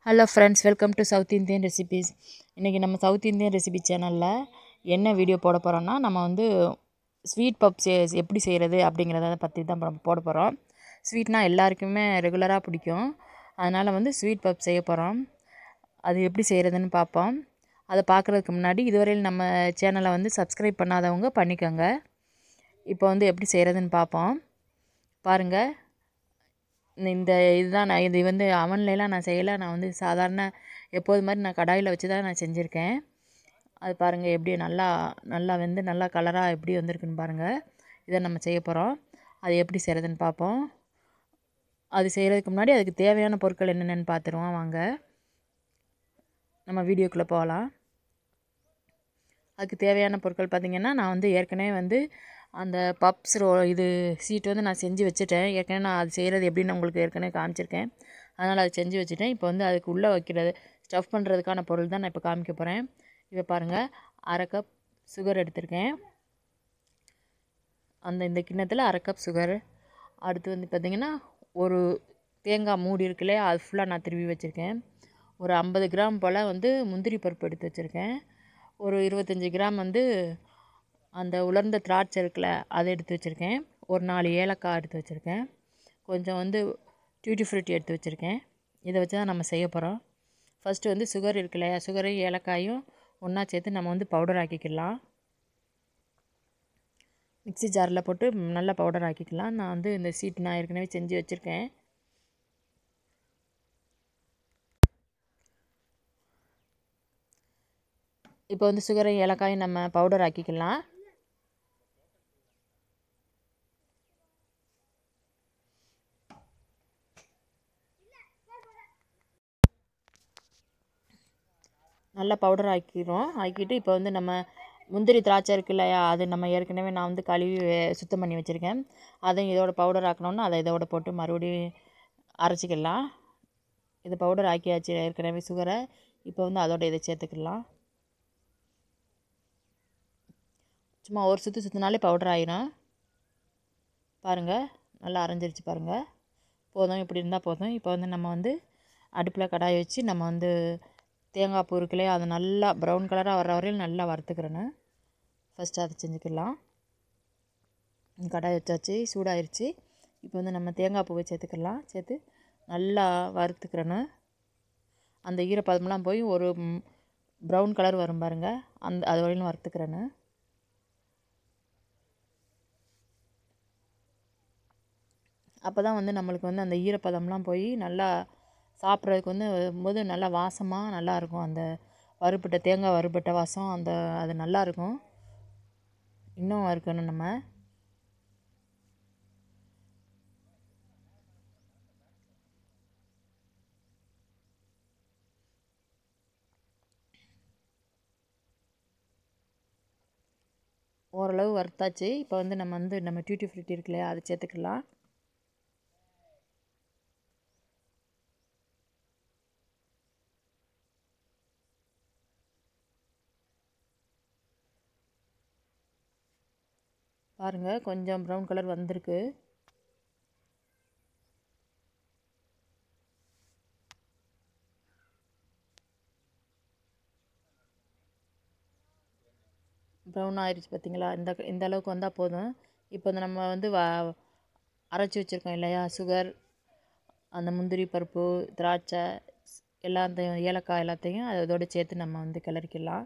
Hello friends, welcome to south Indian recipes. இன்றைக்கி நம்ம south Indian recipe சேனலில் என்ன வீடியோ போட போகிறோன்னா, நம்ம வந்து ஸ்வீட் பப்ஸ் எப்படி செய்கிறது அப்படிங்கிறத பற்றி தான் போட போகிறோம். ஸ்வீட்னால் எல்லாருக்குமே ரெகுலராக பிடிக்கும். அதனால் வந்து ஸ்வீட் பப் செய்ய போகிறோம். அது எப்படி செய்கிறதுன்னு பார்ப்போம். அதை பார்க்குறதுக்கு முன்னாடி இதுவரையில் நம்ம சேனலை வந்து சப்ஸ்கிரைப் பண்ணாதவங்க பண்ணிக்கோங்க. இப்போ வந்து எப்படி செய்கிறதுன்னு பார்ப்போம். பாருங்கள், இந்த இதுதான் இது வந்து அவன்லாம் நான் செய்யலை. நான் வந்து சாதாரண எப்போது மாதிரி நான் கடாயில் வச்சு தான் நான் செஞ்சுருக்கேன். அது பாருங்கள் எப்படி நல்லா வெந்து நல்லா கலராக எப்படி வந்திருக்குன்னு பாருங்கள். இதை நம்ம செய்ய போகிறோம். அது எப்படி செய்கிறதுன்னு பார்ப்போம். அது செய்கிறதுக்கு முன்னாடி அதுக்கு தேவையான பொருட்கள் என்னென்னு பார்த்துருவோம். வாங்க நம்ம வீடியோக்குள்ளே போகலாம். அதுக்கு தேவையான பொருட்கள் பார்த்திங்கன்னா, நான் வந்து ஏற்கனவே வந்து அந்த பப்ஸ் இது சீட் வந்து நான் செஞ்சு வச்சுட்டேன். ஏற்கனவே நான் அது செய்கிறது எப்படின்னு உங்களுக்கு ஏற்கனவே காமிச்சிருக்கேன். அதனால் அதை செஞ்சு வச்சுட்டேன். இப்போ வந்து அதுக்கு உள்ளே வைக்கிறது ஸ்டஃப் பண்ணுறதுக்கான பொருள் தான் நான் இப்போ காமிக்க போகிறேன். இப்போ பாருங்கள், 1/2 கப் சுகர் எடுத்திருக்கேன். இந்த கிண்ணத்தில் 1/2 கப் சுகர். அடுத்து வந்து பார்த்திங்கன்னா, ஒரு தேங்காய் மூடி இருக்கு இல்லையா, அது ஃபுல்லாக நான் திருவி வச்சுருக்கேன். ஒரு 50 கிராம் போல் வந்து முந்திரி பருப்பு எடுத்து வச்சுருக்கேன். ஒரு 25 கிராம் வந்து அந்த உலர்ந்த திராட்சை இருக்குல்ல, அதை எடுத்து வச்சுருக்கேன். ஒரு 4 ஏலக்காய் எடுத்து வச்சுருக்கேன். கொஞ்சம் வந்து tutifruity எடுத்து வச்சுருக்கேன். இதை வச்சு தான் நம்ம செய்ய போகிறோம். ஃபஸ்ட்டு வந்து சுகர் இருக்கு இல்லையா, சுகரையும் ஏலக்காயும் ஒன்றா சேர்த்து நம்ம வந்து பவுடர் ஆக்கிக்கலாம். மிக்ஸி ஜாரில் போட்டு நல்லா பவுடர் ஆக்கிக்கலாம். நான் வந்து இந்த சீட் நான் ஏற்கனவே செஞ்சு வச்சுருக்கேன். இப்போ வந்து சுகரையும் ஏலக்காயும் நம்ம பவுடர் ஆக்கிக்கலாம். நல்லா பவுடர் ஆக்கிட்டு இப்போ வந்து நம்ம முந்திரி திராட்சை இருக்கு இல்லையா, அது நம்ம ஏற்கனவே நான் வந்து கழுவி சுத்தம் பண்ணி வச்சுருக்கேன். அதையும் இதோட பவுடர் ஆக்கணுன்னா அதை இதோட போட்டு மறுபடியும் அரைச்சிக்கலாம். இது பவுடர் ஆக்கியாச்சு ஏற்கனவே சுகரை. இப்போ வந்து அதோட இதை சேர்த்துக்கலாம். சும்மா ஒரு சுற்றினாலே பவுடர் ஆகிடும். பாருங்கள், நல்லா அரைஞ்சிருச்சு பாருங்கள். போதும், இப்படி இருந்தால் போதும். இப்போ வந்து நம்ம வந்து அடுப்பில் கடாயை வச்சு நம்ம வந்து தேங்காய் பூ இருக்குல்லையே, அது நல்லா ப்ரௌன் கலராக வர்ற வரையும் நல்லா வறுத்துக்கிறேன்னு ஃபஸ்ட்டு அதை செஞ்சுக்கலாம். கடாயை வச்சாச்சு, சூடாயிருச்சு. இப்போ வந்து நம்ம தேங்காய் பூவை சேர்த்துக்கலாம். சேர்த்து நல்லா வறுத்துக்கிறேன்னு அந்த ஈரப்பதமெலாம் போய் ஒரு ப்ரௌன் கலர் வரும் பாருங்கள், அது வரையிலும் வறுத்துக்கிறேன்னு. அப்போ தான் வந்து நம்மளுக்கு வந்து அந்த ஈரப்பதம்லாம் போய் நல்லா சாப்பிட்றதுக்கு வந்து போது நல்லா வாசமாக நல்லாயிருக்கும். அந்த தேங்காய் வறுபட்ட வாசம் அது நல்லாயிருக்கும். இன்னும் வறுக்கணும் நம்ம. ஓரளவு வறுத்தாச்சு. இப்போ வந்து நம்ம tutifruity இருக்கு இல்லையா, அதை சேர்த்துக்கலாம். பாருங்கள், கொஞ்சம் ப்ரௌன் கலர் வந்திருக்கு. ப்ரௌன் ஆயிடுச்சு பார்த்திங்களா. இந்த அளவுக்கு வந்தால் போதும். இப்போ நம்ம வந்து அரைச்சி வச்சுருக்கோம் இல்லையா சுகர், அந்த முந்திரி பருப்பு, திராட்சை எல்லாத்தையும், ஏலக்காய் எல்லாத்தையும் அதோடு சேர்த்து நம்ம வந்து கிளறிக்கலாம்.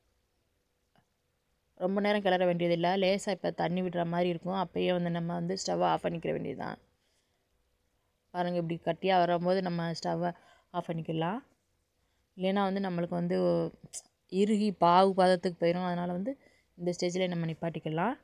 ரொம்ப நேரம் கிளற வேண்டியதில்லை. லேசாக இப்போ தண்ணி விடுற மாதிரி இருக்கும். அப்போயே வந்து நம்ம வந்து ஸ்டவ்வை ஆஃப் பண்ணிக்கிற வேண்டியது தான். பாருங்கள், இப்படி கட்டியாக வரும்போது நம்ம ஸ்டவ்வை ஆஃப் பண்ணிக்கலாம். இல்லைன்னா வந்து நம்மளுக்கு வந்து இறுகி பாகு பதத்துக்கு போயிடும். அதனால் வந்து இந்த ஸ்டேஜில் நம்ம நிப்பாட்டிக்கலாம்.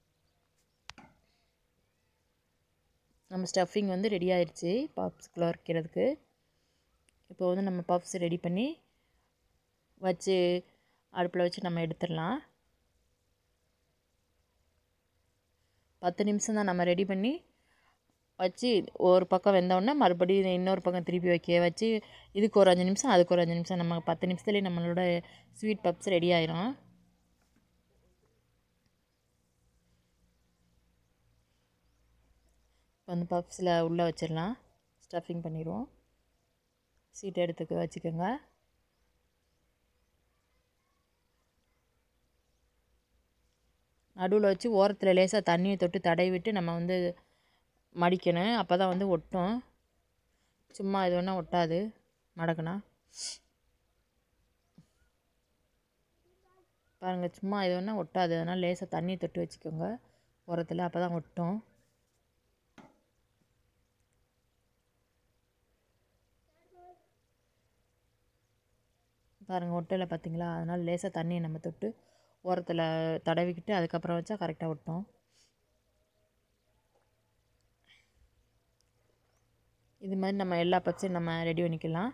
நம்ம ஸ்டஃபிங் வந்து ரெடி ஆயிடுச்சு பப்ஸ்குள்ளே வைக்கிறதுக்கு. இப்போ வந்து நம்ம பப்ஸ் ரெடி பண்ணி வச்சு அடுப்பில் வச்சு நம்ம எடுத்துடலாம். 10 நிமிஷம் தான் நம்ம ரெடி பண்ணி வச்சு, ஒரு பக்கம் வெந்தோடனே மறுபடியும் இன்னொரு பக்கம் திருப்பி வச்சு இதுக்கு ஒரு 5 நிமிஷம், அதுக்கு ஒரு 5 நிமிஷம், நம்ம 10 நிமிஷத்துலேயே நம்மளோட ஸ்வீட் பப்ஸ் ரெடி ஆயிரும். இப்போ வந்து பப்ஸில் உள்ளே வச்சிடலாம். ஸ்டஃபிங் பண்ணிடுவோம். சீட்டை எடுத்து வச்சுக்கோங்க. நடுவில் வச்சு ஓரத்தில் லேசாக தண்ணியை தொட்டு தடவி விட்டு நம்ம வந்து மடிக்கணும். அப்போ தான் வந்து ஒட்டும். சும்மா இது வேணால் ஒட்டாது மடக்குனா. பாருங்கள், சும்மா இது வேணால் ஒட்டாது. அதனால் லேசாக தண்ணியை தொட்டு வச்சுக்கோங்க ஓரத்தில், அப்போ தான் ஒட்டும். பாருங்கள், ஒட்டலை பார்த்தீங்களா? அதனால் லேசாக தண்ணியை நம்ம தொட்டு ஓரத்தில் தடவிக்கிட்டு அதுக்கப்புறம் வச்சா கரெக்டாக ஒட்டும். இது மாதிரி நம்ம எல்லா பப்ஸையும் நம்ம ரெடி பண்ணிக்கலாம்.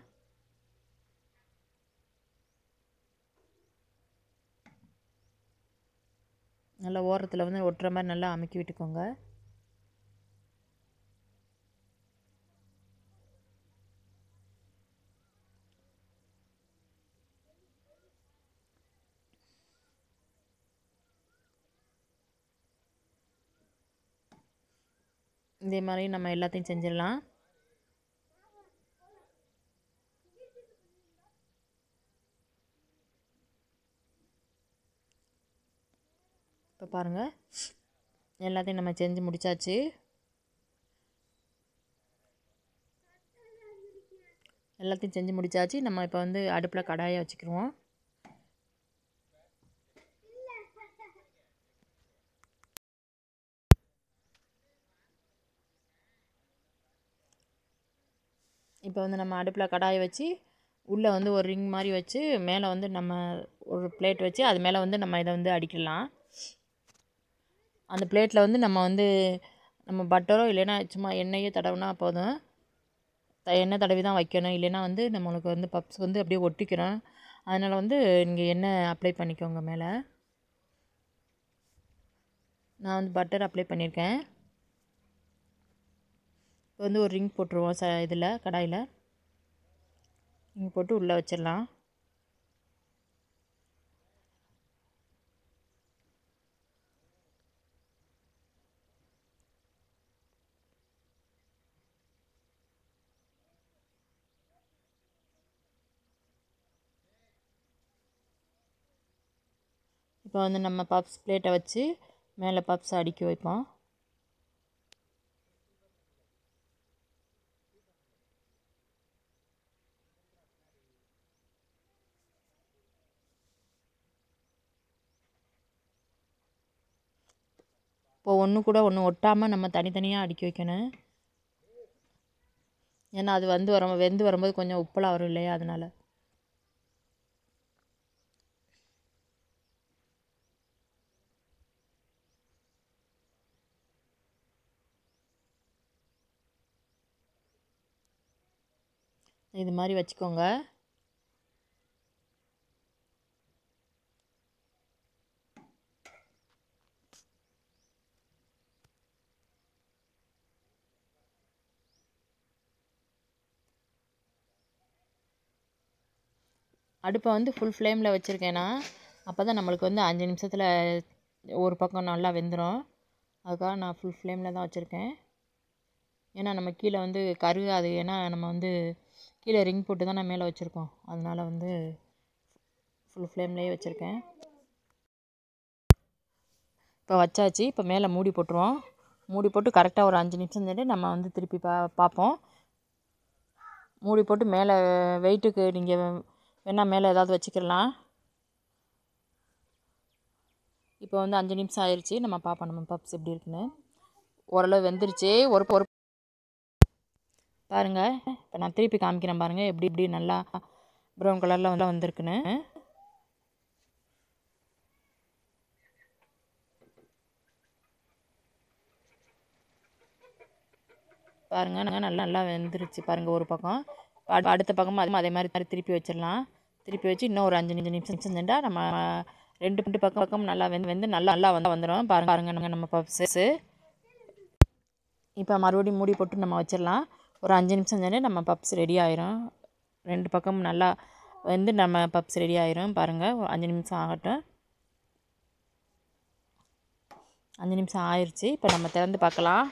நல்லா ஓரத்தில் வந்து ஒட்டுற மாதிரி நல்லா அமுக்கி விட்டுக்கோங்க. இதே மாதிரி நம்ம எல்லாத்தையும் செஞ்சிடலாம். இப்போ பாருங்கள், எல்லாத்தையும் நம்ம செஞ்சு முடித்தாச்சு. நம்ம இப்போ வந்து அடுப்பில் கடாயை வச்சுக்கிடுவோம். இப்போ வந்து நம்ம அடுப்பில் கடாயை வச்சு உள்ளே வந்து ஒரு ரிங் மாதிரி வச்சு மேலே வந்து நம்ம ஒரு பிளேட் வச்சு அது மேலே வந்து நம்ம இதை வந்து அடிக்கலாம். அந்த பிளேட்டில் வந்து நம்ம பட்டரோ இல்லைன்னா சும்மா எண்ணெயோ தடவினா போதும். எண்ணெய் தடவி தான் வைக்கணும், இல்லைன்னா வந்து நம்மளுக்கு வந்து பப்ஸ் வந்து அப்படியே ஒட்டிக்கிறோம். அதனால் வந்து நீங்கள் எண்ணெய் அப்ளை பண்ணிக்கோங்க மேலே. நான் வந்து பட்டர் அப்ளை பண்ணியிருக்கேன். இப்போ வந்து ஒரு ரிங் போட்டுருவோம் இதில் கடாயில் ரிங் போட்டு உள்ளே வச்சிடலாம். இப்போ வந்து நம்ம பப்ஸ் பிளேட்டை வச்சு மேலே பப்ஸ் அடுக்கி வைப்போம். இப்போ ஒன்று கூட ஒன்று ஒட்டாமல் நம்ம தனித்தனியாக அடுக்கி வைக்கணும். ஏன்னா அது வந்து வெந்து வரும்போது கொஞ்சம் உப்பெல்லாம் வரும் இல்லையா, அதனால். இது மாதிரி வச்சுக்கோங்க. அடுப்பை வந்து ஃபுல் ஃப்ளேமில் வச்சுருக்கேன்னா அப்போ தான் நம்மளுக்கு வந்து 5 நிமிஷத்தில் ஒரு பக்கம் நல்லா வெந்துடும். அதுக்காக நான் ஃபுல் ஃப்ளேமில் தான் வச்சுருக்கேன். ஏன்னா நம்ம கீழே வந்து கருகாது. ஏன்னா நம்ம வந்து கீழே ரிங் போட்டு தான் நான் மேலே வச்சுருக்கோம். அதனால் வந்து ஃபுல் ஃப்ளேம்லேயே வச்சுருக்கேன். இப்போ வச்சாச்சு. இப்போ மேலே மூடி போட்டுருவோம். மூடி போட்டு கரெக்டாக ஒரு 5 நிமிஷம் சென்று நம்ம வந்து திருப்பி பார்ப்போம். மூடி போட்டு மேலே வெயிட்டுக்கு நீங்கள் வேணால் மேலே ஏதாவது வச்சுக்கலாம். இப்போ வந்து 5 நிமிஷம் ஆயிடுச்சு. நம்ம பார்ப்போம் நம்ம பப்ஸ் எப்படி இருக்குன்னு. ஓரளவு வெந்துருச்சு. ஒரு பாருங்கள், இப்போ நான் திருப்பி காமிக்கிறேன் பாருங்கள் எப்படி நல்லா ப்ரௌன் கலரில் வந்து வந்திருக்குன்னு. பாருங்கள், நல்லா வெந்துருச்சு பாருங்கள் ஒரு பக்கம். அடுத்த பக்கமும் அதே மாதிரி திருப்பி வச்சிடலாம். திருப்பி வச்சு இன்னும் ஒரு 5 நிமிஷம் செஞ்சுட்டா நம்ம ரெண்டு பக்கம் நல்லா வெந்து நல்லா வந்துடும். பாருங்கள் நம்ம பப்ஸு. இப்போ மறுபடியும் மூடி போட்டு நம்ம வச்சிடலாம். ஒரு 5 நிமிஷம் செஞ்சு நம்ம பப்ஸ் ரெடி ஆயிரும். 2 பக்கமும் நல்லா வெந்து நம்ம பப்ஸ் ரெடி ஆயிரும். பாருங்கள், 5 நிமிஷம் ஆகட்டும். 5 நிமிஷம் ஆயிடுச்சு. இப்போ நம்ம திறந்து பார்க்கலாம்.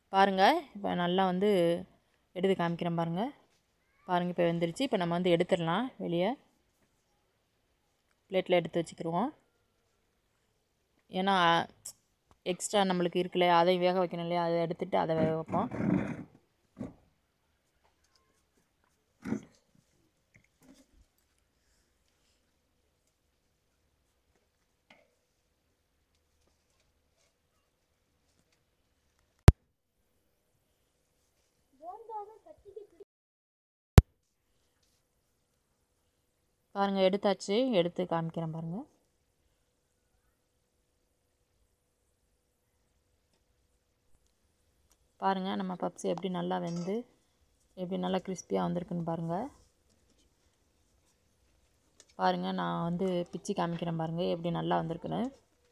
பாருங்கள் இப்போ நல்லா வந்து எடுத்து காமிக்கிறேன் பாருங்கள். பாருங்கள் இப்போ வெந்துருச்சு. இப்போ நம்ம வந்து எடுத்துடலாம் வெளியே. பிளேட்டில் எடுத்து வச்சுக்கிடுவோம். ஏன்னா எக்ஸ்ட்ரா நம்மளுக்கு இருக்குல்ல, அதையும் வேக வைக்கணும் இல்லையா, அதை எடுத்துகிட்டு அதை வேக வைப்போம். பாருங்கள் எடுத்தாச்சு. எடுத்து காமிக்கிறேன் பாருங்கள். பாருங்கள் நம்ம பப்ஸ் எப்படி நல்லா வெந்து எப்படி நல்லா கிறிஸ்பியாக வந்திருக்குன்னு பாருங்கள். பாருங்கள் நான் வந்து பிச்சு காமிக்கிறேன் பாருங்கள் எப்படி நல்லா வந்திருக்குன்னு.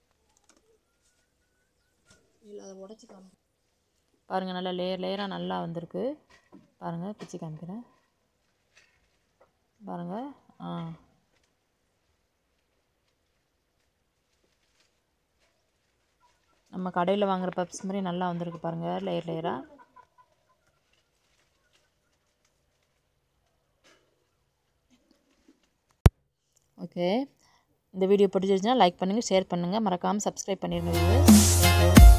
பாருங்கள் நல்லா லேயராக நல்லா வந்திருக்கு. பாருங்கள் பிச்சு காமிக்கிறேன் பாருங்கள். நம்ம கடையில் வாங்குகிற பப்ஸ் மாதிரி நல்லா வந்திருக்கு பாருங்கள், லேயராக. ஓகே, இந்த வீடியோ பிடிச்சிருச்சுன்னா லைக் பண்ணுங்கள், ஷேர் பண்ணுங்கள், மறக்காமல் சப்ஸ்கிரைப் பண்ணிடுங்க. தேங்க்யூ.